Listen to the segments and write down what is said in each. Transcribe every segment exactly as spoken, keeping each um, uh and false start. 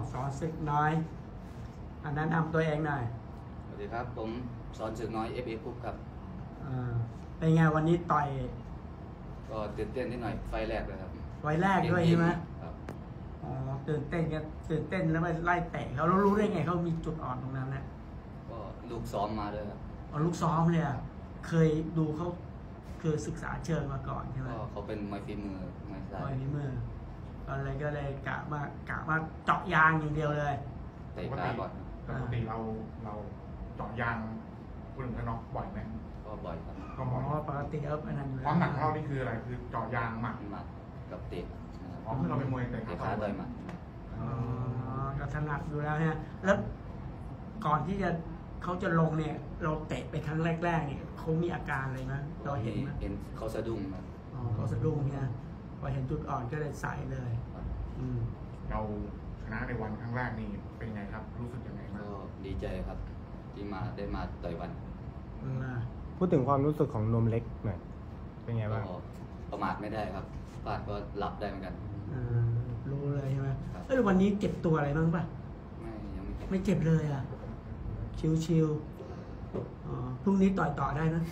สอนศึกน้อยอันนั้นนำตัวเองหน่อยสวัสดีครับผมสอนศึกน้อยเอฟเอคุกครับเป็นไงวันนี้ต่อยก็ตื่นเต้นนิดหน่อยไฟแรกเลยครับไฟแรกด้วยใช่ไหมครับอ๋อตื่นเต้นกันตื่นเต้นแล้วไปไล่เตะเขารู้ได้ไงเขามีจุดอ่อนตรงนั้นนะก็ลูกซ้อมมาเลยครับอ๋อลูกซ้อมเลยอ่ะเคยดูเขาคือศึกษาเชิงมาก่อนใช่ไหมก็เขาเป็นมวยฝีมือมวยซ้ายมวยฝีมืออะไรก็เลยกะมากะมาเจาะยางอย่างเดียวเลยเตะขาก่อนปกติเราเราเจาะยางพูดถึงน็อกบ่อยไหมก็บ่อยครับก็บ่อยปกติเอฟอันนั้นความหนักของเรานี่คืออะไรคือเจาะยางหมัดหมัดกับเตะอ๋อคือเราเป็นมวยเตะขาต่อยหมัดอ๋อก็ถนัดอยู่แล้วฮะแล้วก่อนที่จะเขาจะลงเนี่ยเราเตะไปครั้งแรกๆเนี่ยเขามีอาการอะไรไหมเราเห็นไหมเห็นเขาสะดุ้งครับอ๋อเขาสะดุ้งเนี่ยพอเห็นจุดอ่อนก็เลยใส่เลยอืมเราชนะในวันครั้งแรกนี่เป็นไงครับรู้สึกยังไงบ้างก็ดีใจครับที่มาได้มาต่อยวันพูดถึงความรู้สึกของนมเล็กหน่อยเป็นไงบ้างประมาทไม่ได้ครับพลาดก็รับได้เหมือนกันรู้เลยใช่ไหมเออวันนี้เจ็บตัวอะไรบ้างป่ะไม่ยังไม่ไม่เจ็บเลยอ่ะชิวๆอ๋อพรุ่งนี้ต่อยต่อได้นะ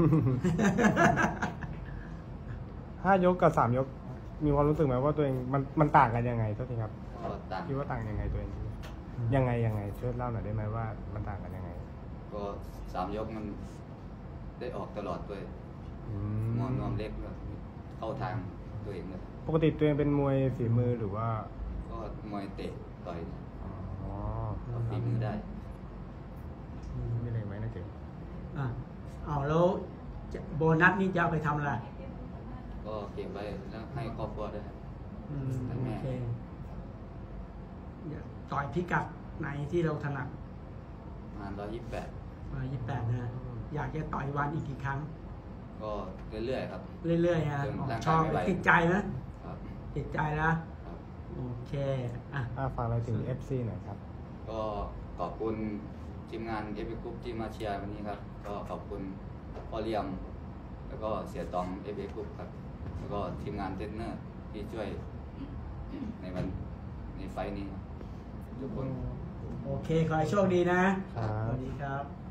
ห้ายกกับสามยกมีความรู้สึกไหมว่าตัวเองมันมันต่างกันยังไงทุกทีครับคิดว่าต่างยังไงตัวเองยังไงยังไงช่วยเล่าหน่อยได้ไหมว่ามันต่างกันยังไงก็สามยกมันได้ออกตลอดด้วยมอนนวมเล็กเข้าทางตัวเองเลยปกติตัวเองเป็นมวยฝีมือหรือว่าก็มวยเตะต่อยอ๋อฝีมือได้มีอะไรไหมนะเจ๋งอ่ะเอาแล้วโบนัสนี่จะเอาไปทำอะไรก็เก็บไว้แล้วให้ครอบครัวด้วยอืมโอเคต่อยพิกัดไหนที่เราถนัดประมาณร้อยยี่สิบแปดร้อยยี่สิบแปดนะอยากจะต่อยวันอีกกี่ครั้งก็เรื่อยๆครับเรื่อยๆฮะชอบติดใจนะติดใจนะโอเคอ่ะฝากอะไรถึง เอฟ ซี หน่อยครับก็ขอบคุณทีมงานเอฟเอคุปที่มาเชียร์วันนี้ครับก็ขอบคุณพ่อเลี้ยมแล้วก็เสียตองเอฟเอคุปครับแล้วก็ทีมงานเทรนเนอร์ที่ช่วยในวันในไฟนี้ทุกคนโอเคขอให้โชคดีนะสวัสดีครับ